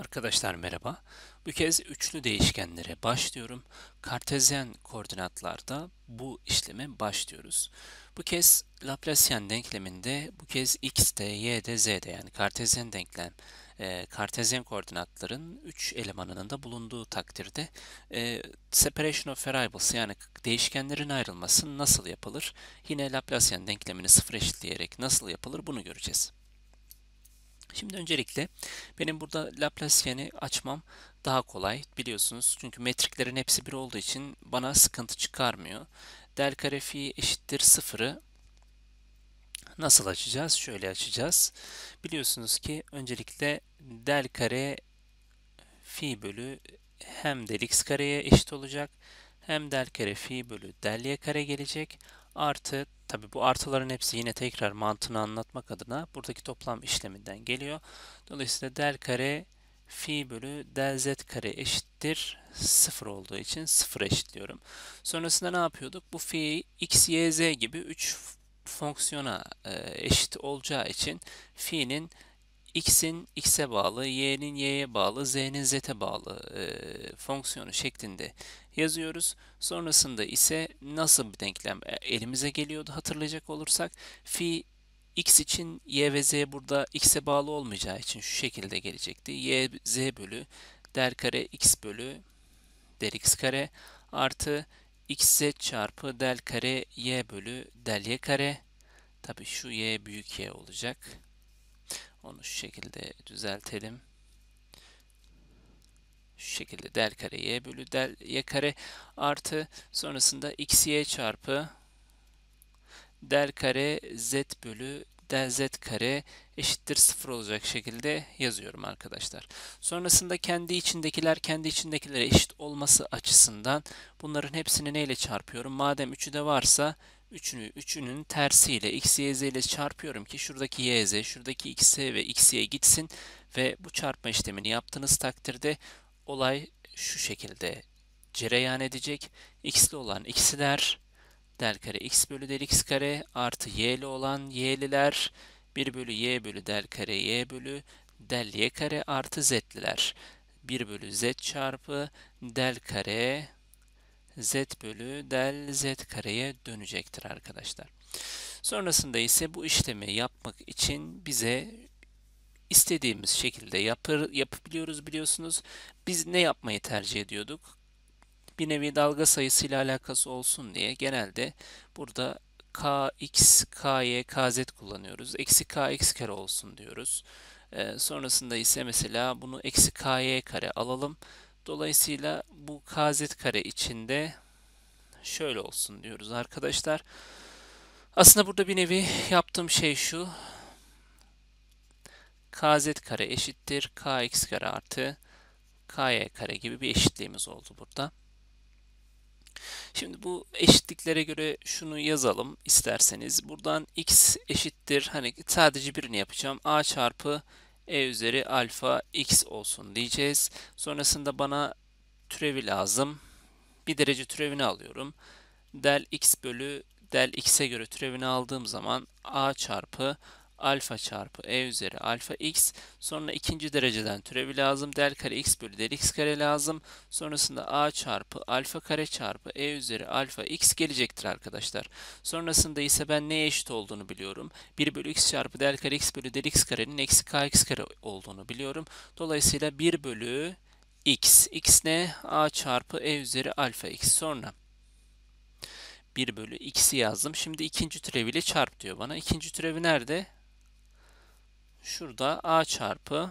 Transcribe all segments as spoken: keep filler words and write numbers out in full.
Arkadaşlar merhaba. Bu kez üçlü değişkenlere başlıyorum. Kartezyen koordinatlarda bu işleme başlıyoruz. Bu kez Laplacian denkleminde bu kez x'de, y'de, z'de yani kartezyen denklem, e, kartezyen koordinatların üç elemanının da bulunduğu takdirde e, separation of variables yani değişkenlerin ayrılması nasıl yapılır? Yine Laplacian denklemini sıfır eşitleyerek nasıl yapılır bunu göreceğiz. Şimdi öncelikle benim burada Laplacien'i açmam daha kolay biliyorsunuz. Çünkü metriklerin hepsi bir olduğu için bana sıkıntı çıkarmıyor. Del kare fi eşittir sıfırı nasıl açacağız? Şöyle açacağız. Biliyorsunuz ki öncelikle del kare fi bölü hem del x kareye eşit olacak hem del kare fi bölü del y kare gelecek. Artı tabi bu artıların hepsi yine tekrar mantığını anlatmak adına buradaki toplam işleminden geliyor. Dolayısıyla del kare fi bölü del z kare eşittir sıfır olduğu için sıfır eşitliyorum. Sonrasında ne yapıyorduk? Bu fi'yi x, y, z gibi üç fonksiyona eşit olacağı için fi'nin x'in x'e bağlı, y'nin y'ye bağlı, z'nin z'e bağlı e, fonksiyonu şeklinde yazıyoruz. Sonrasında ise nasıl bir denklem elimize geliyordu hatırlayacak olursak fi x için y ve z burada x'e bağlı olmayacağı için şu şekilde gelecekti. Y z bölü del kare x bölü del x kare artı xz çarpı del kare y bölü del y kare. Tabii şu y büyük y olacak. Onu şu şekilde düzeltelim. Şu şekilde del kare y bölü del y kare artı sonrasında xy çarpı del kare z bölü del z kare eşittir sıfır olacak şekilde yazıyorum arkadaşlar. Sonrasında kendi içindekiler kendi içindekilere eşit olması açısından bunların hepsini neyle çarpıyorum? Madem üçü de varsa üçünü, üçünün tersiyle x, y, z ile çarpıyorum ki şuradaki y, z, şuradaki x, ve x, y gitsin ve bu çarpma işlemini yaptığınız takdirde olay şu şekilde cereyan edecek. X'li olan x'ler del kare x bölü del x kare artı y'li olan y'liler bir bölü y bölü del kare y bölü del y kare artı z'liler bir bölü z çarpı del kare z bölü del z kareye dönecektir arkadaşlar. Sonrasında ise bu işlemi yapmak için bize istediğimiz şekilde yapır, yapabiliyoruz biliyorsunuz. Biz ne yapmayı tercih ediyorduk? Bir nevi dalga sayısıyla alakası olsun diye genelde burada kx, ky, kz kullanıyoruz. Eksi kx kare olsun diyoruz. Ee, sonrasında ise mesela bunu eksi ky kare alalım. Dolayısıyla bu kz kare içinde şöyle olsun diyoruz arkadaşlar. Aslında burada bir nevi yaptığım şey şu. Kz kare eşittir kx kare artı ky kare gibi bir eşitliğimiz oldu burada. Şimdi bu eşitliklere göre şunu yazalım isterseniz. Buradan x eşittir, hani sadece birini yapacağım. A çarpı e üzeri alfa x olsun diyeceğiz. Sonrasında bana türevi lazım. Bir derece türevini alıyorum. Del x bölü del x'e göre türevini aldığım zaman a çarpı alfa çarpı e üzeri alfa x. Sonra ikinci dereceden türevi lazım. Del kare x bölü del x kare lazım. Sonrasında a çarpı alfa kare çarpı e üzeri alfa x gelecektir arkadaşlar. Sonrasında ise ben neye eşit olduğunu biliyorum. bir bölü x çarpı del kare x bölü del x karenin eksi kx kare olduğunu biliyorum. Dolayısıyla bir bölü x. X ne? A çarpı e üzeri alfa x. Sonra bir bölü x'i yazdım. Şimdi ikinci türeviyle çarp diyor bana. İkinci türevi nerede? Şurada a çarpı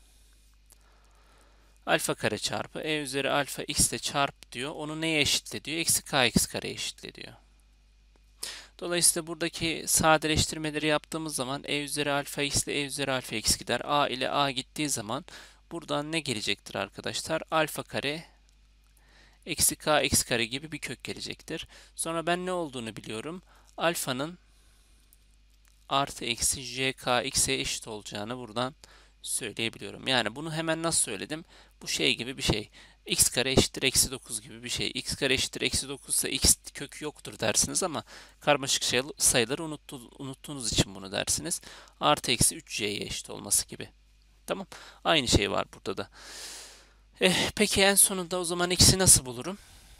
alfa kare çarpı e üzeri alfa x ile çarp diyor. Onu neye eşitle diyor? Eksi kx kare eşitle diyor. Dolayısıyla buradaki sadeleştirmeleri yaptığımız zaman e üzeri alfa x ile e üzeri alfa x gider. A ile a gittiği zaman buradan ne gelecektir arkadaşlar? Alfa kare eksi kx kare gibi bir kök gelecektir. Sonra ben ne olduğunu biliyorum. Alfanın artı eksi jkx'e eşit olacağını buradan söyleyebiliyorum. Yani bunu hemen nasıl söyledim? Bu şey gibi bir şey. X kare eşittir eksi dokuz gibi bir şey. X kare eşittir eksi dokuz ise x kökü yoktur dersiniz ama karmaşık şey, sayıları unuttu, unuttuğunuz için bunu dersiniz. Artı eksi üç c'ye eşit olması gibi. Tamam. Aynı şey var burada da. Eh, peki en sonunda o zaman x'i nasıl bulurum?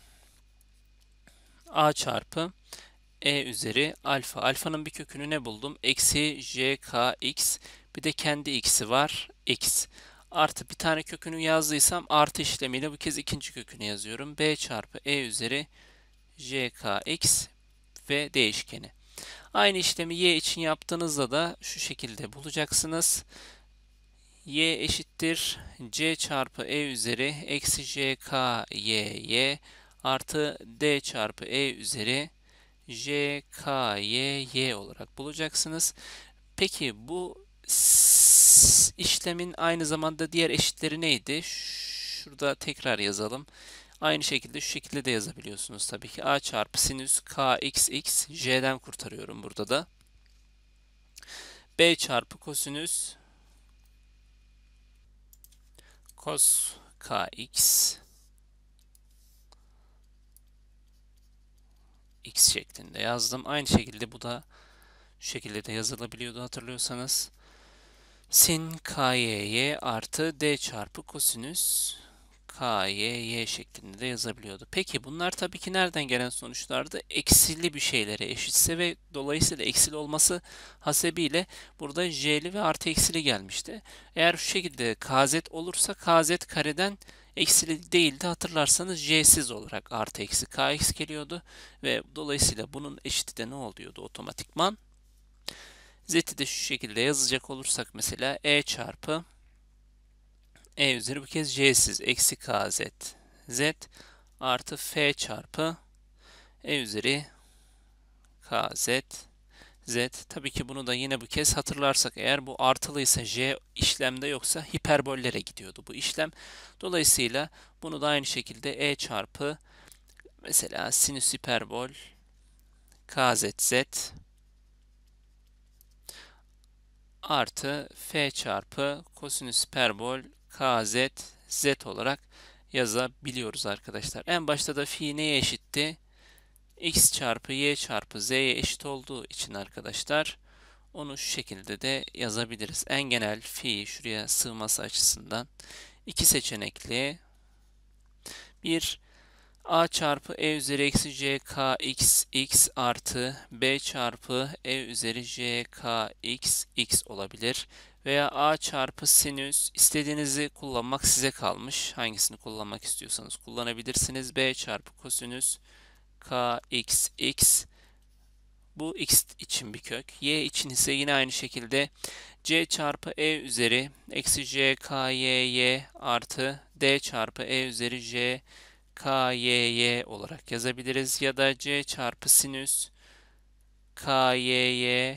A çarpı e üzeri alfa. Alfanın bir kökünü ne buldum? Eksi jkx. Bir de kendi x'i var. X. Artı bir tane kökünü yazdıysam artı işlemiyle bu kez ikinci kökünü yazıyorum. B çarpı e üzeri jkx ve değişkeni. Aynı işlemi y için yaptığınızda da şu şekilde bulacaksınız. Y eşittir c çarpı e üzeri eksi jkyy artı d çarpı e üzeri jkyy olarak bulacaksınız. Peki bu işlemin aynı zamanda diğer eşitleri neydi? Şurada tekrar yazalım. Aynı şekilde şu şekilde de yazabiliyorsunuz tabii ki. A çarpı sinüs kxx, j'den kurtarıyorum burada da. B çarpı kosinüs cos kx x şeklinde yazdım. Aynı şekilde bu da şu şekilde de yazılabiliyordu hatırlıyorsanız. Sin kyy artı d çarpı kosinüs kyy şeklinde de yazabiliyordu. Peki bunlar tabii ki nereden gelen sonuçlardı? Eksili bir şeylere eşitse ve dolayısıyla eksili olması hasebiyle burada j'li ve artı eksili gelmişti. Eğer şu şekilde kz olursa kz kareden eksili değildi hatırlarsanız j'siz olarak artı eksi kx geliyordu ve dolayısıyla bunun eşiti de ne oluyordu otomatikman? Z'yi de şu şekilde yazacak olursak mesela e çarpı e üzeri bu kez j'siz eksi kz z artı f çarpı e üzeri kz z. Tabii ki bunu da yine bu kez hatırlarsak eğer bu artılıysa j işlemde yoksa hiperbollere gidiyordu bu işlem. Dolayısıyla bunu da aynı şekilde e çarpı mesela sinüs hiperbol kzz artı f çarpı kosinüs hiperbol kz z olarak yazabiliyoruz arkadaşlar. En başta da fi neye eşitti? X çarpı y çarpı z'ye eşit olduğu için arkadaşlar onu şu şekilde de yazabiliriz. En genel fi şuraya sığması açısından iki seçenekli bir a çarpı e üzeri eksi j k x x artı b çarpı e üzeri j k x x olabilir. Veya a çarpı sinüs istediğinizi kullanmak size kalmış. Hangisini kullanmak istiyorsanız kullanabilirsiniz. B çarpı kosinüs k x x bu x için bir kök. Y için ise yine aynı şekilde c çarpı e üzeri eksi j k y y artı d çarpı e üzeri j kyy olarak yazabiliriz. Ya da c çarpı sinüs kyy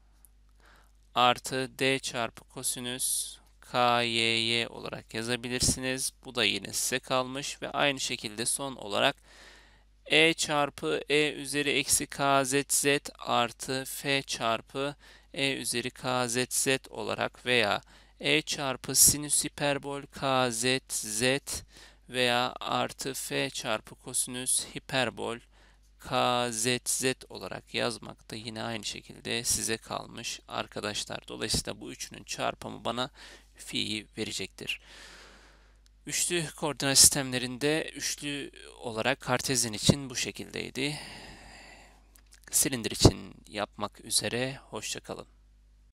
artı d çarpı kosinüs kyy olarak yazabilirsiniz. Bu da yine size kalmış ve aynı şekilde son olarak e çarpı e üzeri eksi kzz artı f çarpı e üzeri kzz olarak veya e çarpı sinüs hiperbol kzz veya artı f çarpı kosinüs hiperbol kzz olarak yazmak da yine aynı şekilde size kalmış arkadaşlar. Dolayısıyla bu üçünün çarpımı bana fi'yi verecektir. Üçlü koordinat sistemlerinde üçlü olarak kartezyen için bu şekildeydi. Silindir için yapmak üzere. Hoşça kalın.